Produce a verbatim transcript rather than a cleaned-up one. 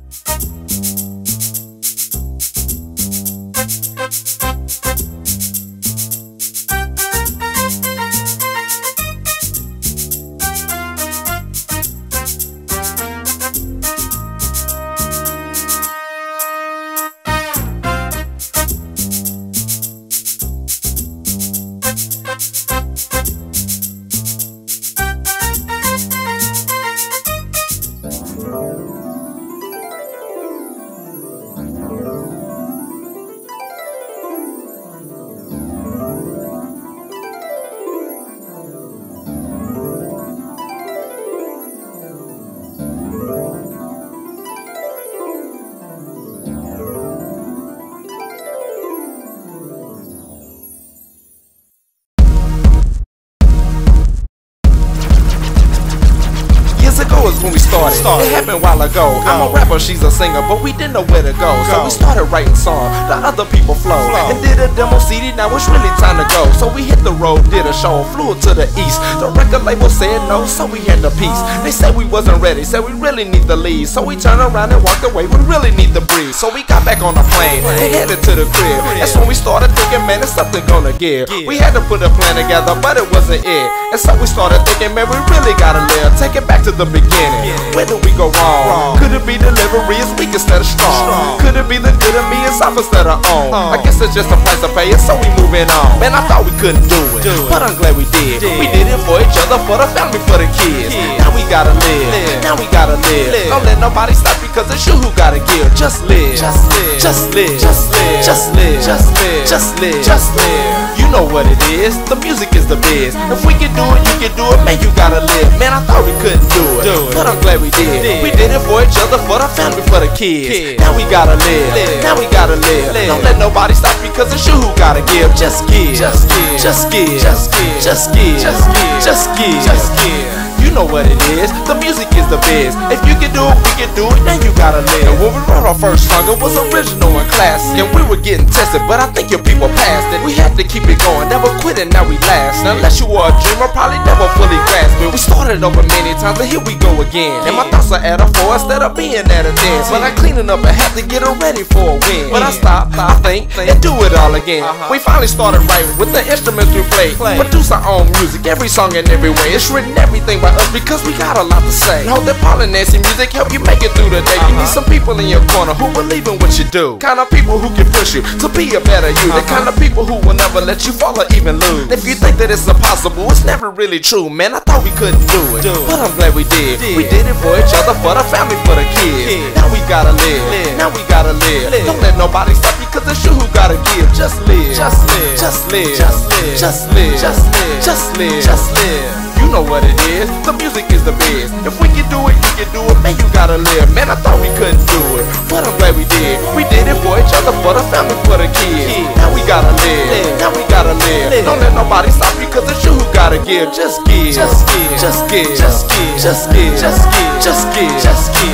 When we started, started. It happened a while ago. Go. I'm a rapper, she's a singer, but we didn't know where to go. go. So we started writing songs, the other people flow, flow. And did a demo C D, now it's really time to go. So we hit the road, did a show, flew to the east. The record label said no, so we had the piece. They said we wasn't ready, said we really need the lead. So we turned around and walked away, we really need the breeze. So we got back on the plane and headed to the crib. That's when we started thinking, man, it's something gonna give. We had to put a plan together, but it wasn't it. And so we started thinking, man, we really gotta live. Take it back to the beginning. Where did we go wrong? Could it be delivery is weak instead of strong? Could it be the good of me is off instead of on? I guess it's just a price to pay, and so we moving on. Man, I thought we couldn't do it, but I'm glad we did. We did it for each other, for the family, for the kids. Now we gotta live, now we gotta live. Don't let nobody stop you, cause it's you who gotta give. Just live, just live, just live, just live, just live, just live, just live, just live. You know what it is, the music is the biz. If we can do it, you can do it, man, you gotta live. Man, I thought we couldn't do it, but I'm glad we did. We did it for each other, for the family, for the kids. Now we gotta live, now we gotta live. Don't let nobody stop you, cause it's you who gotta give. Just give, just give, just give, just give, just give, just give, just give, just give. You know what it is, the music is the biz. If you can do it, we can do it, then you gotta live. And when we wrote our first song, it was original and classic. And we were getting tested, but I think your people passed it. We had to keep it going, never quit it, now we last. Now unless you were a dreamer, probably never fully grasped it. We started over many times, and here we go again. And my thoughts are at a four instead of being at a ten. But I cleaning up and have to get her ready for a win. But I stop, I think, and do it all again. We finally started writing with the instruments we play. Produce our own music, every song and every way. It's written everything by us because we got a lot to say. Hope that Paul and Nancy music help you make it through the day. You need some people in your corner who believe in what you do. Kind of people who can push you to be a better you. The kind of people who will never let you fall or even lose. If you think that it's impossible, it's never really true. Man, I thought we couldn't do it, but I'm glad we did. We did it for each other, for the family, for the kids. Now we gotta live, now we gotta live. Don't let nobody stop you, cause it's you who gotta give. Just live, just live, just live, just live, just live, just live, just live, just live. You know what it is, the music is the biz. If we can do it, you can do it, man, you gotta live. Man, I thought we couldn't do it, but I'm glad we did. We did it for each other, for the family, for the kids. Now we gotta live, now we gotta live. Don't let nobody stop you, cause it's you who gotta give. Just give, just give, just give, just give, just give, just give, just give, just give.